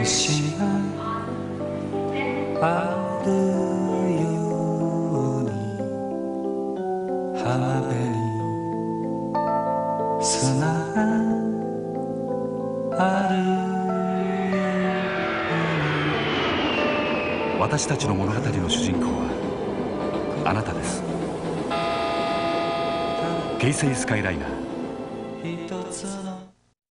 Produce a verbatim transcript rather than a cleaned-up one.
星があるように浜辺に砂があるように。 私たちの物語の主人公はあなたです。京成スカイライナー。